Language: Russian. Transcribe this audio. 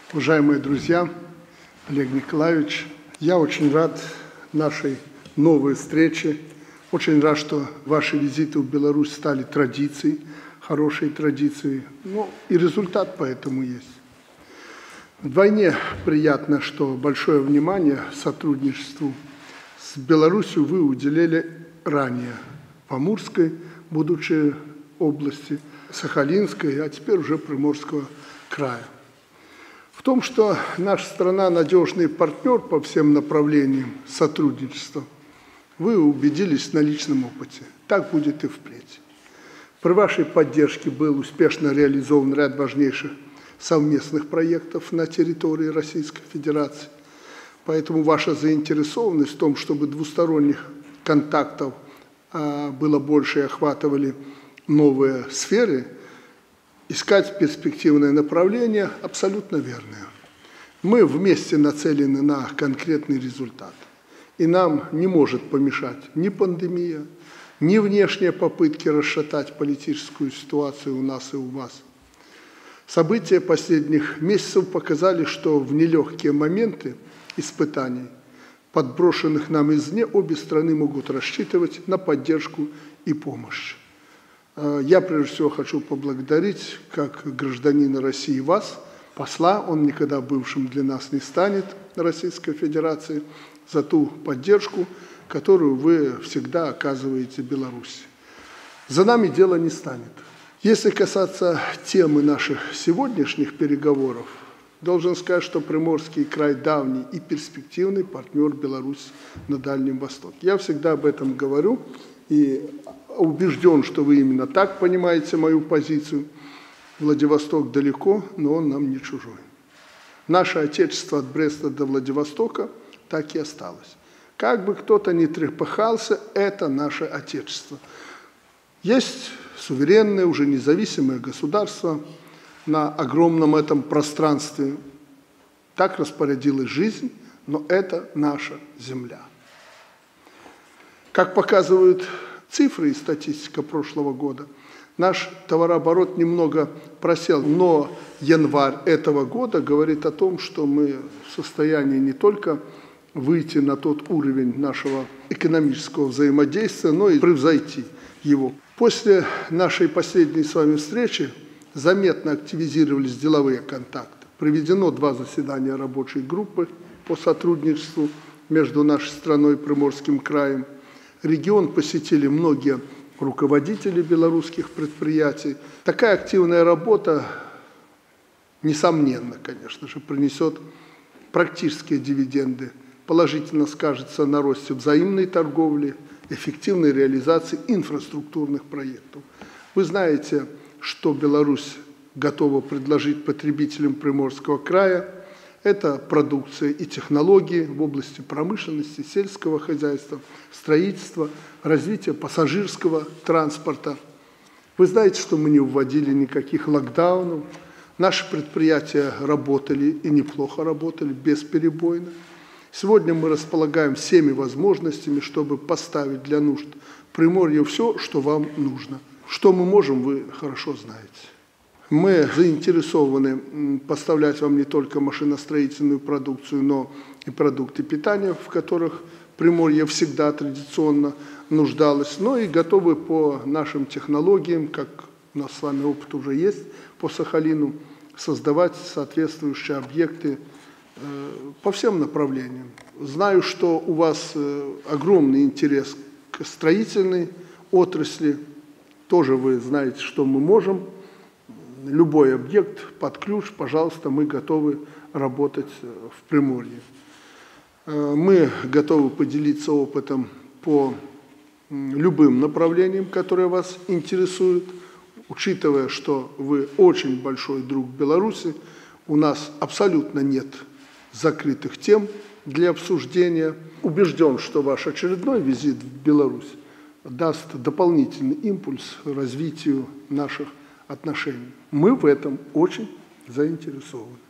Уважаемые друзья, Олег Николаевич, я очень рад нашей новой встрече. Очень рад, что ваши визиты в Беларусь стали традицией, хорошей традицией. И результат поэтому есть. Вдвойне приятно, что большое внимание сотрудничеству с Беларусью вы уделили ранее в Амурской, будучи области, Сахалинской, а теперь уже Приморского края. В том, что наша страна надежный партнер по всем направлениям сотрудничества, вы убедились на личном опыте. Так будет и впредь. При вашей поддержке был успешно реализован ряд важнейших совместных проектов на территории Российской Федерации. Поэтому ваша заинтересованность в том, чтобы двусторонних контактов было больше и охватывали новые сферы, искать перспективное направление абсолютно верное. Мы вместе нацелены на конкретный результат. И нам не может помешать ни пандемия, ни внешние попытки расшатать политическую ситуацию у нас и у вас. События последних месяцев показали, что в нелегкие моменты испытаний, подброшенных нам извне, обе страны могут рассчитывать на поддержку и помощь. Я, прежде всего, хочу поблагодарить, как гражданина России, вас, посла, он никогда бывшим для нас не станет, Российской Федерации, за ту поддержку, которую вы всегда оказываете Беларуси. За нами дело не станет. Если касаться темы наших сегодняшних переговоров, должен сказать, что Приморский край давний и перспективный партнер Беларуси на Дальнем Востоке. Я всегда об этом говорю и убежден, что вы именно так понимаете мою позицию. Владивосток далеко, но он нам не чужой. Наше Отечество от Бреста до Владивостока так и осталось. Как бы кто-то ни трепыхался, это наше Отечество. Есть суверенное, уже независимое государство на огромном этом пространстве. Так распорядилась жизнь, но это наша земля. Как показывают цифры и статистика прошлого года, наш товарооборот немного просел, но январь этого года говорит о том, что мы в состоянии не только выйти на тот уровень нашего экономического взаимодействия, но и превзойти его. После нашей последней с вами встречи заметно активизировались деловые контакты. Проведено 2 заседания рабочей группы по сотрудничеству между нашей страной и Приморским краем. Регион посетили многие руководители белорусских предприятий. Такая активная работа, несомненно, конечно же, принесет практические дивиденды, положительно скажется на росте взаимной торговли, эффективной реализации инфраструктурных проектов. Вы знаете, что Беларусь готова предложить потребителям Приморского края. Это продукция и технологии в области промышленности, сельского хозяйства, строительства, развития пассажирского транспорта. Вы знаете, что мы не вводили никаких локдаунов. Наши предприятия работали и неплохо работали, бесперебойно. Сегодня мы располагаем всеми возможностями, чтобы поставить для нужд Приморья все, что вам нужно. Что мы можем, вы хорошо знаете. Мы заинтересованы поставлять вам не только машиностроительную продукцию, но и продукты питания, в которых Приморье всегда традиционно нуждалось, но и готовы по нашим технологиям, как у нас с вами опыт уже есть по Сахалину, создавать соответствующие объекты по всем направлениям. Знаю, что у вас огромный интерес к строительной отрасли. Тоже вы знаете, что мы можем. Любой объект под ключ, пожалуйста, мы готовы работать в Приморье. Мы готовы поделиться опытом по любым направлениям, которые вас интересуют. Учитывая, что вы очень большой друг Беларуси, у нас абсолютно нет закрытых тем для обсуждения. Убежден, что ваш очередной визит в Беларусь даст дополнительный импульс развитию наших отношений. Мы в этом очень заинтересованы.